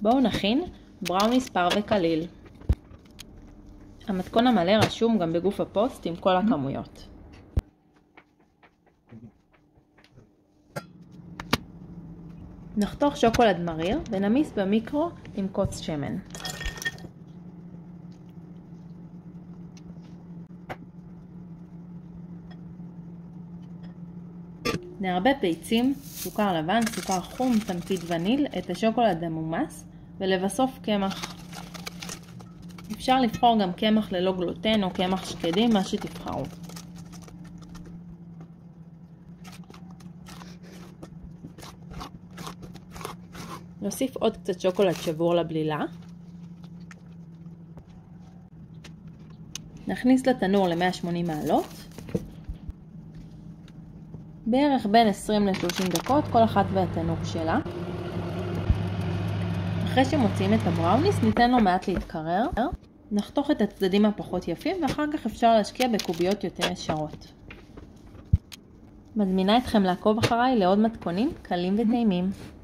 בואו נכין בראוניס פר וקליל. המתכון המלא רשום גם בגוף הפוסט עם כל הכמויות. נחתוך שוקולד מריר ונמיס במיקרו עם קוץ שמן. נערבב ביצים, סוכר לבן, סוכר חום, תמצית וניל, את השוקולד המומס ולבסוף קמח. אפשר לבחור גם קמח ללא גלוטן או קמח שקדים, מה שתבחרו. נוסיף עוד קצת שוקולד שבור לבלילה. נכניס לתנור ל-180 מעלות. בערך בין 20 ל-30 דקות, כל אחת והתנור שלה. אחרי שמוציאים את הבראוניס, ניתן לו מעט להתקרר. נחתוך את הצדדים הפחות יפים, ואחר כך אפשר להשקיע בקוביות יותר ישרות. מזמינה אתכם לעקוב אחריי לעוד מתכונים קלים וטעימים.